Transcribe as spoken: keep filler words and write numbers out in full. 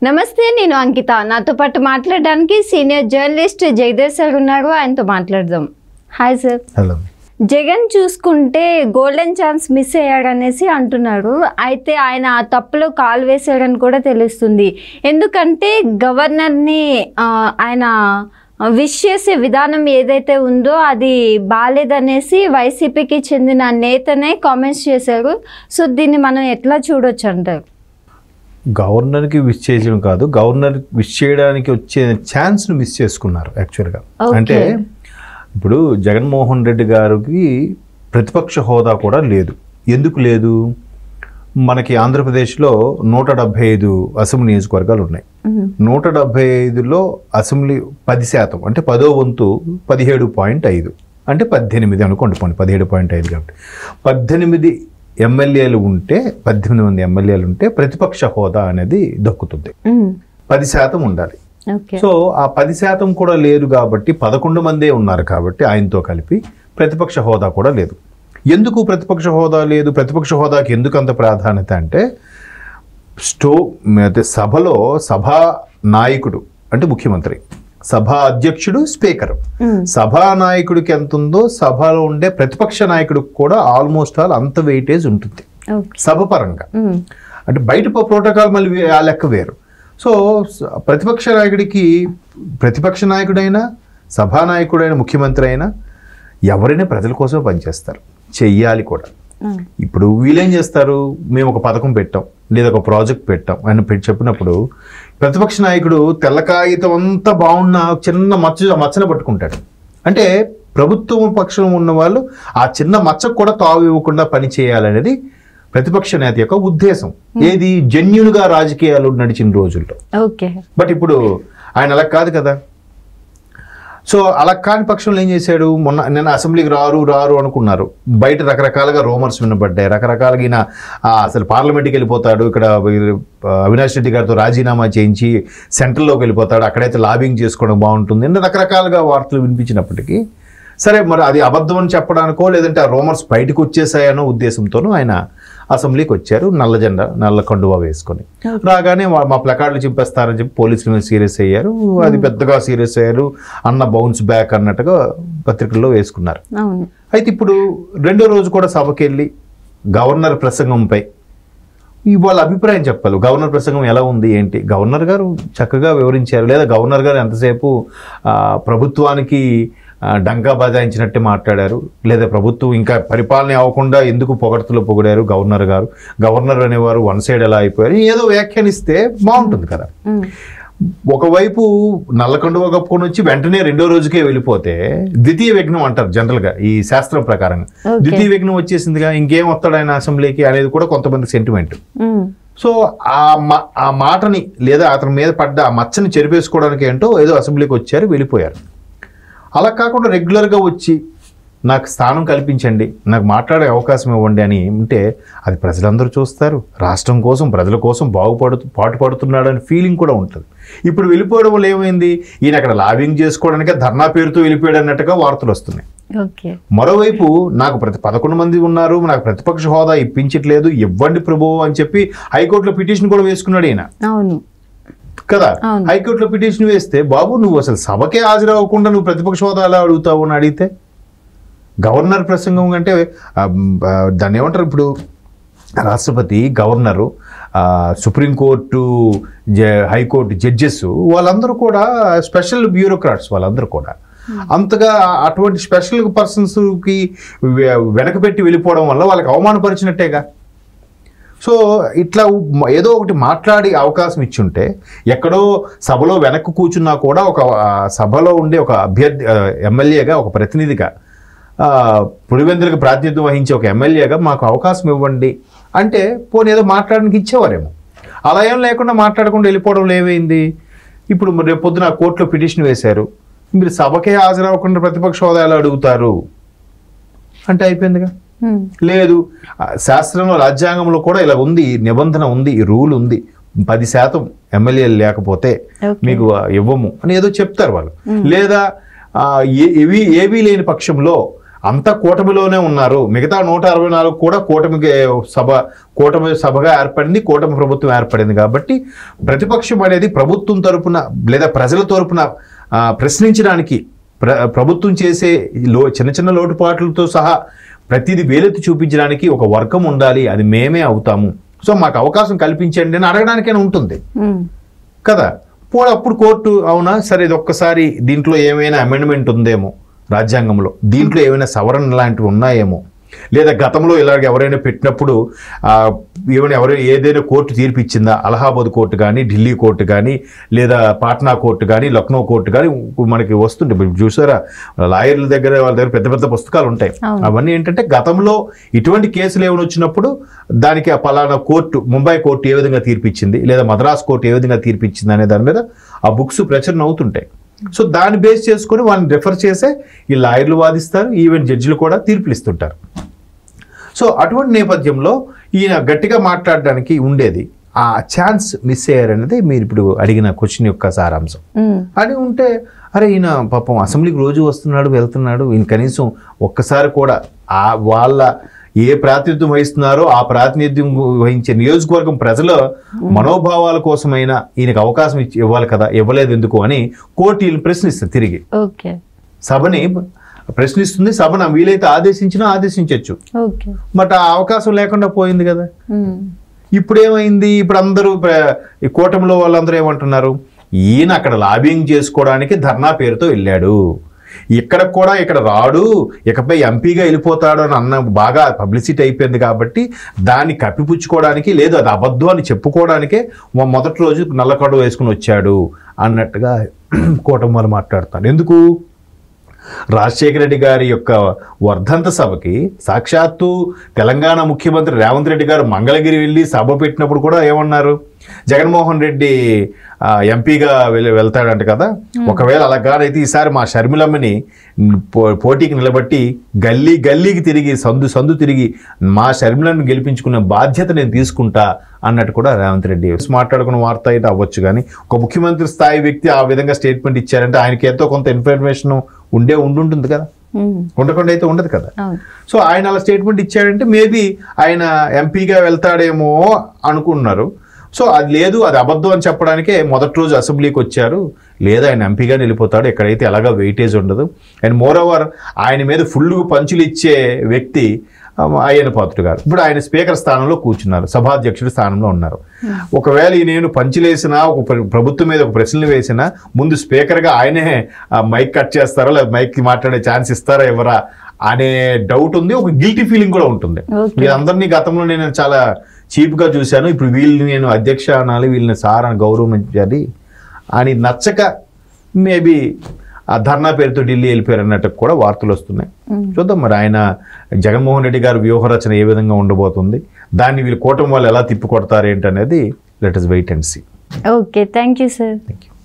నమస్తే, నేను అంకిత. నాతో పాటు మాట్లాడడానికి సీనియర్ జర్నలిస్ట్ జగదీష్ సార్ ఉన్నారు. ఆయనతో మాట్లాడదాం. Hi sir. హలో. జగన్ చూసుకుంటే గోల్డెన్ ఛాన్స్ మిస్ అయ్యాడనేసి అంటున్నారు. అయితే ఆయన ఆ తప్పులో కాలు వేసాడని కూడా తెలుస్తుంది. ఎందుకంటే గవర్నర్ని ఆయన విష్ చేసే విధానం ఏదైతే ఉందో అది బాలేదనేసి వైసీపీకి చెందిన నేతనే కామెంట్స్ చేశారు. సో దీన్ని మనం ఎట్లా చూడొచ్చు అంటారు? గవర్నర్కి విష్ చేయడం కాదు, గవర్నర్ విష్ చేయడానికి వచ్చే ఛాన్స్ను మిస్ చేసుకున్నారు యాక్చువల్గా. అంటే ఇప్పుడు జగన్మోహన్ రెడ్డి గారికి ప్రతిపక్ష హోదా కూడా లేదు. ఎందుకు లేదు? మనకి ఆంధ్రప్రదేశ్లో నూట డెబ్బై ఐదు అసెంబ్లీ నియోజకవర్గాలు ఉన్నాయి. నూట డెబ్బై ఐదులో అసెంబ్లీ పది శాతం అంటే పదో వంతు పదిహేడు పాయింట్ ఐదు అంటే పద్దెనిమిది అనుకోండి, పోండి పదిహేడు పాయింట్ ఐదు కాబట్టి పద్దెనిమిది ఎమ్మెల్యేలు ఉంటే పద్దెనిమిది మంది ఎమ్మెల్యేలు ఉంటే ప్రతిపక్ష హోదా అనేది దక్కుతుంది. పది శాతం ఉండాలి. సో ఆ పది శాతం కూడా లేదు కాబట్టి పదకొండు మందే ఉన్నారు కాబట్టి ఆయనతో కలిపి ప్రతిపక్ష హోదా కూడా లేదు. ఎందుకు ప్రతిపక్ష హోదా లేదు? ప్రతిపక్ష హోదాకి ఎందుకు అంత ప్రాధాన్యత అంటే స్టో సభలో సభా నాయకుడు అంటే ముఖ్యమంత్రి, సభా అధ్యక్షుడు స్పీకర్, సభా నాయకుడికి ఎంత ఉందో సభలో ఉండే ప్రతిపక్ష నాయకుడికి కూడా ఆల్మోస్ట్ ఆల్ అంత వెయిటేజ్ ఉంటుంది సభ పరంగా. అంటే బయట ప్రోటోకాల్ మళ్ళీ ఆ లెక్క వేరు. సో ప్రతిపక్ష నాయకుడికి ప్రతిపక్ష నాయకుడైనా సభానాయకుడైన ముఖ్యమంత్రి అయినా ఎవరైనా ప్రజల కోసం పనిచేస్తారు, చెయ్యాలి కూడా. ఇప్పుడు వీళ్ళేం చేస్తారు? మేము ఒక పథకం పెట్టాం లేదా ఒక ప్రాజెక్ట్ పెట్టాం అని పెట్టి చెప్పినప్పుడు ప్రతిపక్ష నాయకుడు తెల్ల కాగితం అంతా బాగున్న చిన్న మచ్చ మచ్చన పట్టుకుంటాడు. అంటే ప్రభుత్వం పక్షం ఉన్న వాళ్ళు ఆ చిన్న మచ్చకు కూడా తావు ఇవ్వకుండా పని చేయాలనేది ప్రతిపక్ష నేత యొక్క ఉద్దేశం. ఏది జెన్యున్గా రాజకీయాలు నడిచిన రోజుల్లో. బట్ ఇప్పుడు ఆయన అలా కాదు కదా. సో అలా కాని పక్షంలో ఏం చేశాడు? మొన్న నిన్న అసెంబ్లీకి రారు రారు అనుకున్నారు. బయట రకరకాలుగా రూమర్స్ వినబడ్డాయి, రకరకాలుగా ఈయన అసలు పార్లమెంట్కి వెళ్ళిపోతాడు, ఇక్కడ అవినాష్ రెడ్డి గారితో రాజీనామా చేయించి సెంట్రల్లోకి వెళ్ళిపోతాడు, అక్కడైతే లాబింగ్ చేసుకోవడం బాగుంటుంది అని రకరకాలుగా వార్తలు వినిపించినప్పటికీ సరే మరి అది అబద్ధం అని చెప్పడానికో లేదంటే ఆ రూమర్స్ బయటకు వచ్చేసాయనో ఉద్దేశంతోనూ ఆయన అసెంబ్లీకి వచ్చారు నల్ల జెండా నల్ల కండువా వేసుకొని. రాగానే మా ప్లకార్డులు చింపేస్తారని చెప్పి పోలీసుల మీద సీరియస్ అయ్యారు. అది పెద్దగా సీరియస్ అయ్యారు, అన్న బౌన్స్ బ్యాక్ అన్నట్టుగా పత్రికల్లో వేసుకున్నారు. అయితే ఇప్పుడు రెండో రోజు కూడా సభకి వెళ్ళి గవర్నర్ ప్రసంగంపై వాళ్ళ అభిప్రాయం చెప్పాలి. గవర్నర్ ప్రసంగం ఎలా ఉంది ఏంటి? గవర్నర్ గారు చక్కగా వివరించారు, లేదా గవర్నర్ గారు ఎంతసేపు ప్రభుత్వానికి డంకా బజాయించినట్టే మాట్లాడారు, లేదా ప్రభుత్వం ఇంకా పరిపాలన అవ్వకుండా ఎందుకు పొగడ్తలో పొగిడారు గవర్నర్ గారు, గవర్నర్ అనేవారు వన్ సైడ్ ఎలా అయిపోయారు, ఏదో వ్యాఖ్యానిస్తే బాగుంటుంది కదా. ఒకవైపు నల్లకండువ కప్పుకొని వచ్చి వెంటనే రెండో రోజుకే వెళ్ళిపోతే ద్వితీయ విఘ్నం అంటారు జనరల్గా ఈ శాస్త్రం ప్రకారంగా. ద్వితీయ విఘ్నం వచ్చేసిందిగా, ఇంకేం వస్తాడు ఆయన అసెంబ్లీకి అనేది కూడా కొంతమంది సెంటిమెంట్. సో ఆ ఆ మాటని లేదా అతని మీద పడ్డ ఆ మచ్చని చెరిపేసుకోవడానికి ఏంటో ఏదో అసెంబ్లీకి వచ్చారు, వెళ్ళిపోయారు. అలా కాకుండా రెగ్యులర్గా వచ్చి నాకు స్థానం కల్పించండి, నాకు మాట్లాడే అవకాశం ఇవ్వండి అని ఉంటే అది ప్రజలందరూ చూస్తారు. రాష్ట్రం కోసం ప్రజల కోసం బాగుపడుతూ పాటుపడుతున్నాడు అని ఫీలింగ్ కూడా ఉంటుంది. ఇప్పుడు వెళ్ళిపోవడం వల్ల ఏమైంది? ఈయన అక్కడ లాబింగ్ చేసుకోవడానికే ధర్నా పేరుతో వెళ్ళిపోయాడు అన్నట్టుగా వార్తలు వస్తున్నాయి. మరోవైపు నాకు ప్రతి పదకొండు మంది ఉన్నారు, నాకు ప్రతిపక్ష హోదా ఇప్పించట్లేదు, ఇవ్వండి ప్రభువు అని చెప్పి హైకోర్టులో పిటిషన్ కూడా వేసుకున్నాడు ఈయన కదా. హైకోర్టులో పిటిషన్ వేస్తే బాబు నువ్వు అసలు సభకే హాజరవ్వకుండా నువ్వు ప్రతిపక్ష హోదా ఎలా అడుగుతావు అని అడిగితే గవర్నర్ ప్రసంగం అంటే దాన్ని ఏమంటారు? ఇప్పుడు రాష్ట్రపతి, గవర్నరు, సుప్రీంకోర్టు, హైకోర్టు జడ్జెస్ వాళ్ళందరూ కూడా స్పెషల్ బ్యూరోక్రాట్స్, వాళ్ళందరూ కూడా అంతగా అటువంటి స్పెషల్ పర్సన్స్కి వెనకబెట్టి వెళ్ళిపోవడం వల్ల వాళ్ళకి అవమానపరిచినట్టేగా. సో ఇట్లా ఏదో ఒకటి మాట్లాడి అవకాశం ఇచ్చుంటే ఎక్కడో సభలో వెనక్కు కూర్చున్నా కూడా ఒక సభలో ఉండే ఒక అభ్యర్థి ఎమ్మెల్యేగా, ఒక ప్రతినిధిగా, పులివెందులకు ప్రాతినిధ్యం వహించే ఒక ఎమ్మెల్యేగా మాకు అవకాశం ఇవ్వండి అంటే పోనీ ఏదో మాట్లాడడానికి ఇచ్చేవారేమో. అలా ఏం లేకుండా మాట్లాడకుండా వెళ్ళిపోవడం ఏమైంది? ఇప్పుడు రేపు పొద్దున కోర్టులో పిటిషన్ వేశారు, మీరు సభకే హాజరవ్వకుండా ప్రతిపక్ష హోదా ఎలా అడుగుతారు అంటే అయిపోయిందిగా. లేదు, శాస్త్రంలో రాజ్యాంగంలో కూడా ఇలా ఉంది, నిబంధన ఉంది, ఈ రూల్ ఉంది, పది శాతం ఎమ్మెల్యేలు లేకపోతే మీకు ఇవ్వము అని ఏదో చెప్తారు వాళ్ళు. లేదా ఏవి ఏవీ లేని పక్షంలో అంతా కూటమిలోనే ఉన్నారు. మిగతా నూట అరవై నాలుగు కూడా కూటమికి సభ కూటమి సభగా ఏర్పడింది, కూటమి ప్రభుత్వం ఏర్పడింది. కాబట్టి ప్రతిపక్షం అనేది ప్రభుత్వం తరపున లేదా ప్రజల తరపున ప్రశ్నించడానికి, ప్ర ప్రభుత్వం చేసే లో చిన్న చిన్న లోటుపాట్లతో సహా ప్రతిదీ వేలెత్తి చూపించడానికి ఒక వర్గం ఉండాలి. అది మేమే అవుతాము, సో మాకు అవకాశం కల్పించండి అని అడగడానికైనా ఉంటుంది కదా. పోనీ అప్పుడు కోర్టు అవునా సరే ఇది ఒక్కసారి దీంట్లో ఏమైనా అమెండ్మెంట్ ఉందేమో రాజ్యాంగంలో, దీంట్లో ఏమైనా సవరణ లాంటివి ఉన్నాయేమో, లేదా గతంలో ఇలాగ ఎవరైనా పెట్టినప్పుడు ఏమైనా ఎవరైనా ఏదైనా కోర్టు తీర్పు ఇచ్చిందా, అలహాబాద్ కోర్టు కానీ, ఢిల్లీ కోర్టు కానీ, లేదా పాట్నా కోర్టు కానీ, లక్నో కోర్టు కానీ మనకి వస్తుంటాయి. చూసారా లాయర్ల దగ్గర వాళ్ళ దగ్గర పెద్ద పెద్ద పుస్తకాలు ఉంటాయి. అవన్నీ ఏంటంటే గతంలో ఇటువంటి కేసులు ఏమైనా వచ్చినప్పుడు దానికి ఆ పలానా కోర్టు, ముంబై కోర్టు ఏ విధంగా తీర్పు ఇచ్చింది, లేదా మద్రాస్ కోర్టు ఏ విధంగా తీర్పు ఇచ్చింది అనే దాని మీద ఆ బుక్స్ ప్రచురణ అవుతుంటాయి. సో దాన్ని బేస్ చేసుకొని వాళ్ళని రెఫర్ చేసే ఈ లాయర్లు వాదిస్తారు, ఈవెన్ జడ్జిలు కూడా తీర్పులు ఇస్తుంటారు. సో అటువంటి నేపథ్యంలో ఈయన గట్టిగా మాట్లాడడానికి ఉండేది, ఆ ఛాన్స్ మిస్ అయ్యారనేది మీరు ఇప్పుడు అడిగిన క్వశ్చన్ యొక్క సారాంశం. అని ఉంటే అరే ఈయన పాపం అసెంబ్లీకి రోజు వస్తున్నాడు వెళ్తున్నాడు, ఈయన కనీసం ఒక్కసారి కూడా ఆ వాళ్ళ ఏ ప్రాతినిధ్యం వహిస్తున్నారో ఆ ప్రాతినిధ్యం వహించే నియోజకవర్గం ప్రజల మనోభావాల కోసమైనా ఈయనకు అవకాశం ఇచ్చి ఇవ్వాలి కదా, ఇవ్వలేదు ఎందుకు అని కోర్టు ఈయన ప్రశ్నిస్తుంది. తిరిగి సభని ప్రశ్నిస్తుంది, సభను వీలైతే ఆదేశించినా ఆదేశించవచ్చు. బట్ ఆ అవకాశం లేకుండా పోయింది కదా. ఇప్పుడు ఏమైంది, ఇప్పుడు అందరూ ఈ కూటమిలో వాళ్ళందరూ ఏమంటున్నారు, ఈయన అక్కడ లాబింగ్ చేసుకోవడానికి ధర్నా పేరుతో వెళ్ళాడు, ఇక్కడ కూడా ఇక్కడ రాడు, ఇకపై ఎంపీగా వెళ్ళిపోతాడు అని అన్న బాగా పబ్లిసిటీ అయిపోయింది. కాబట్టి దాన్ని కప్పిపుచ్చుకోవడానికి, లేదు అది అబద్ధం అని చెప్పుకోవడానికే మొదటి రోజు నల్లకడు వేసుకుని వచ్చాడు అన్నట్టుగా కూటమి వాళ్ళు మాట్లాడుతారు. ఎందుకు? రాజశేఖర రెడ్డి గారి యొక్క వర్ధంత సభకి సాక్షాత్తు తెలంగాణ ముఖ్యమంత్రి రేవంత్ రెడ్డి గారు మంగళగిరి వెళ్ళి సభ పెట్టినప్పుడు కూడా ఏమన్నారు, జగన్మోహన్ రెడ్డి ఎంపీగా వెళ్ళి వెళ్తాడంట కదా, ఒకవేళ అలాగానైతే ఈసారి మా షర్మిలమ్మని పోటీకి నిలబట్టి గల్లీ గల్లీకి తిరిగి సందు సందు తిరిగి మా షర్మిలను గెలిపించుకునే బాధ్యత నేను తీసుకుంటా అన్నట్టు కూడా రేవంత్ రెడ్డి మాట్లాడుకున్న వార్త అయితే అవ్వచ్చు. కానీ ఒక ముఖ్యమంత్రి స్థాయి వ్యక్తి ఆ విధంగా స్టేట్మెంట్ ఇచ్చారంటే ఆయనకి ఎంతో కొంత ఇన్ఫర్మేషన్ ఉండే ఉండుంటుంది కదా, ఉండకుండా అయితే ఉండదు కదా. సో ఆయన అలా స్టేట్మెంట్ ఇచ్చాడంటే మేబీ ఆయన ఎంపీగా వెళ్తాడేమో అనుకున్నారు. సో అది లేదు, అది అబద్ధం అని చెప్పడానికే మొదటి రోజు అసెంబ్లీకి వచ్చారు, లేదా ఆయన ఎంపీగా వెళ్ళిపోతాడు, ఎక్కడైతే ఎలాగా వెయిటేజ్ ఉండదు. అండ్ మోర్ ఓవర్ ఆయన మీద ఫుల్ పంచులు ఇచ్చే వ్యక్తి అయ్యన్న పాత్రుడు గారు. ఇప్పుడు ఆయన స్పీకర్ స్థానంలో కూర్చున్నారు, సభాధ్యక్షుడి స్థానంలో ఉన్నారు. ఒకవేళ నేను పంచులేసినా, ఒక ప్రభుత్వం మీద ఒక ప్రశ్నలు వేసినా ముందు స్పీకర్గా ఆయనే మైక్ కట్ చేస్తారా, లేదా మైక్ మాట్లాడే ఛాన్స్ ఇస్తారా ఎవరా అనే డౌట్ ఉంది. ఒక గిల్టీ ఫీలింగ్ కూడా ఉంటుంది. వీళ్ళందరినీ గతంలో నేను చాలా చీప్గా చూశాను, ఇప్పుడు వీళ్ళని నేను అధ్యక్ష అనాలి, వీళ్ళని సార్ అని గౌరవించాలి అని నచ్చక మేబీ ఆ ధర్నా పేరుతో ఢిల్లీ వెళ్ళిపోయారు అన్నట్టు కూడా వార్తలు వస్తున్నాయి. చూద్దాం మరి ఆయన జగన్మోహన్ రెడ్డి గారి వ్యూహరచన ఏ విధంగా ఉండబోతుంది, దాన్ని వీళ్ళు కూటమి వాళ్ళు ఎలా తిప్పికొడతారు ఏంటనేది let us wait and see. Okay, thank you sir. Thank you.